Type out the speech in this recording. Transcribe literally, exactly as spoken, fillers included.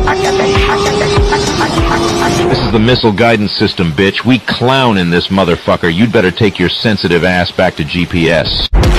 This is the missile guidance system, bitch. We clown in this motherfucker. You'd better take your sensitive ass back to G P S.